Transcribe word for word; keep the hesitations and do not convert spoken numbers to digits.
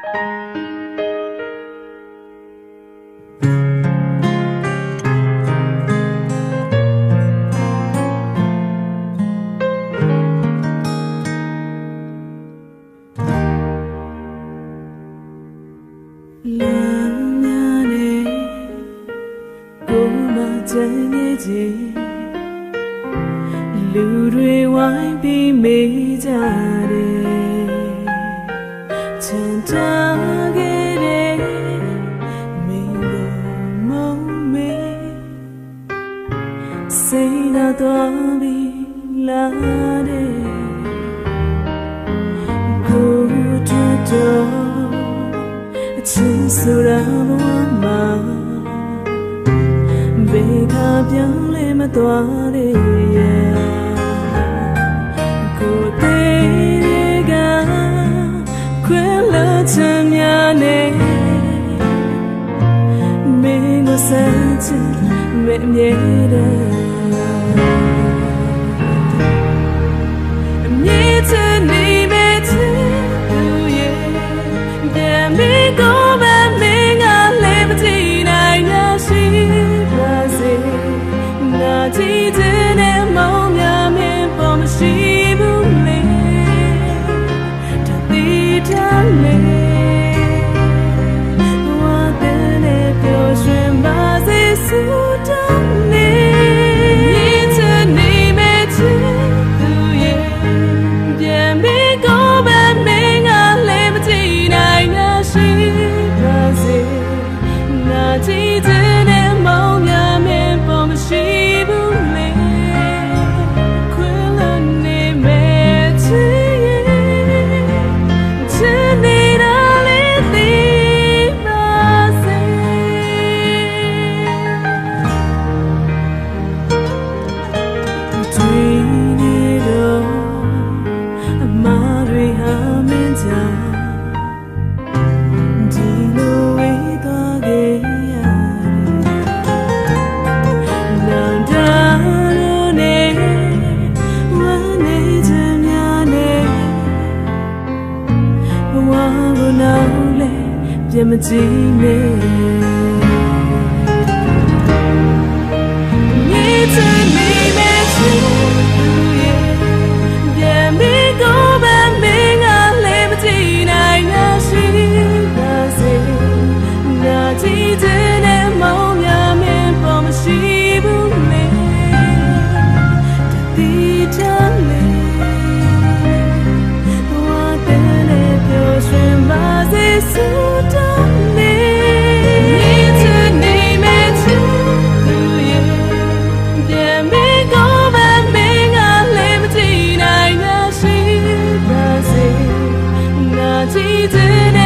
လူတွေဝိုင်းပြီးမေးကြတယ်ချမ်းသာခဲ့တဲ့မင်းတို့မုံမေစိတ်နာတော့ပြီးလာတဲ့ကိုယ်တို့အချင်းဆိုတာဘဝမှာဘေးကပြောင်းလဲမသွားတဲ့ကိုယ်တည်းကခွဲလို့ချင်များနေမင်းကိုစမ်းချင်မမြဲတဲ့အမြဲတမ်းနေမဲ့သူရဲ့ပြန်ပြီးကိုယ်ပဲမင်းကလည်းမကြည့်နိုင်ရရှိပါစေနာကြည့်တဲ့မောင်များမင်းပေါ်မရှိဘူးလေတတိထားလေဘဝတည်းနဲ့ပျော်ရွှင်ပါစေဆုတောင်းနေမြင့်ချနေမဲ့သူရဲ့ပြန်ပြီးကိုယ်ပဲမင်းကလည်းမကြည့်နိုင်ရရှိပါစေနာကြည့်တဲ့မောင်များမင်းပေါ်မရှိဘူးလေခွဲလို့နေမဲ့သူရဲ့ချစ်နေတာလေးသိပါစေတွေ့နေတော့အမားတွေဟာမင်းကြောင့်ဒီလိုဝေးသွားခဲ့ပြန်မကြည့်နဲ့မြေချင်နေမဲ့သူရဲ့ပြန်ပြီးကိုယ်ပဲမင်းကလည်းမကြည့်နိုင်ရရှိပါစေနာကြည့်တဲ့မောင်များမင်းပေါ်မရှိဘူးလေတတိထားလေဘဝတည်းနဲ့ပျော်ရွှင်ပါစေဆုတောင်းSee today.